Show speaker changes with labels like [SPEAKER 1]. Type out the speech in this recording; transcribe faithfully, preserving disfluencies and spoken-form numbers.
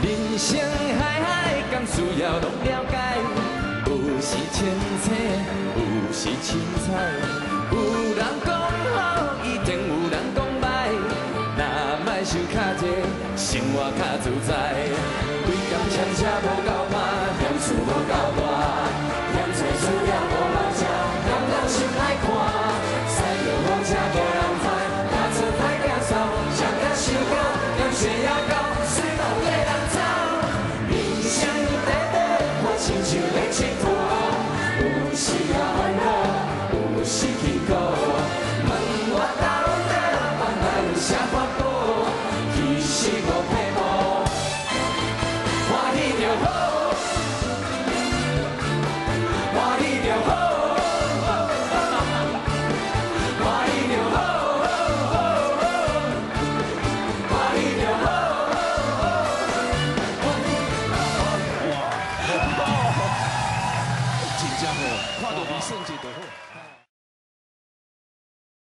[SPEAKER 1] 人生海海，敢需要拢了解。有时清醒，有时凊彩。有人讲好，一定有人讲歹。若莫想卡济，生活较自在。规工车车无够拍，嫌厝无够大，嫌做事也无人食，嫌人心爱看。驶着好车无人知，踏出歹行扫，食甲想到，嫌血要高，水路对人走。人生短短，我亲像咧佚佗，有时也烦恼，有时辛苦。问我到底放来有啥法宝？其实无骗无，欢喜就好，欢喜就好，欢喜就好，欢喜就好。
[SPEAKER 2] 真正好，看到比胜这就好。